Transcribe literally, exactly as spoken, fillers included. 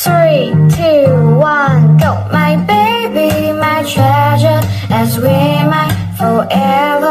Three, two, one, go. My baby, my treasure, as we might forever.